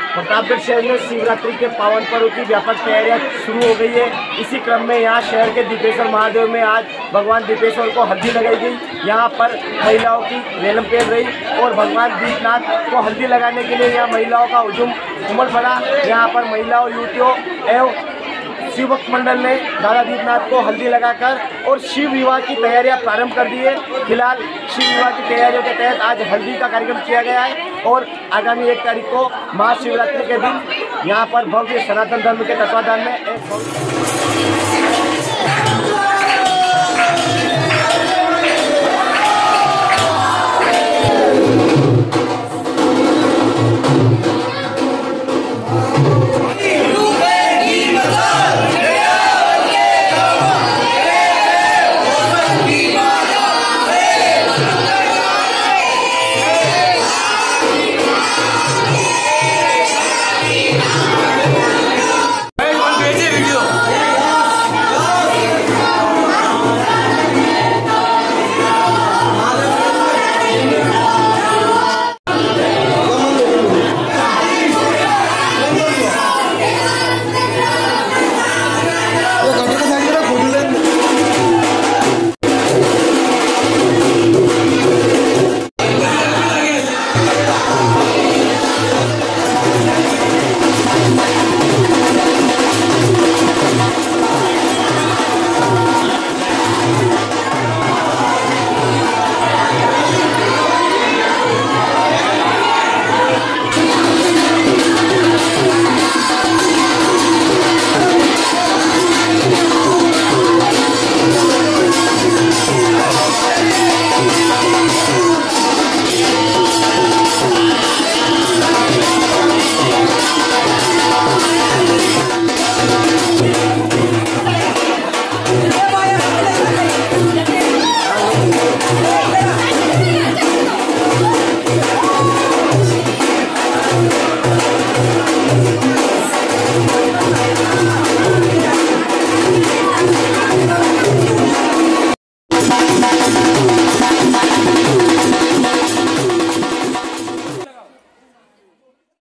प्रतापगढ़ शहर में शिवरात्रि के पावन पर्व की व्यापक तैयारियां शुरू हो गई है। इसी क्रम में यहाँ शहर के दीपेश्वर महादेव में आज भगवान दीपेश्वर को हल्दी लगाई गई। यहाँ पर महिलाओं की रेलम पेल रही और भगवान दीपनाथ को हल्दी लगाने के लिए यहाँ महिलाओं का हुजूम उमड़ पड़ा। यहाँ पर महिलाओं, युवतियों एवं शिव भक्त मंडल ने दादा दीपनाथ को हल्दी लगाकर और शिव विवाह की तैयारियां प्रारंभ कर दी है। फिलहाल शिव विवाह की तैयारियों के तहत आज हल्दी का कार्यक्रम किया गया है और आगामी 1 तारीख को महाशिवरात्रि के दिन यहाँ पर भव्य सनातन धर्म के तत्वाधान में एक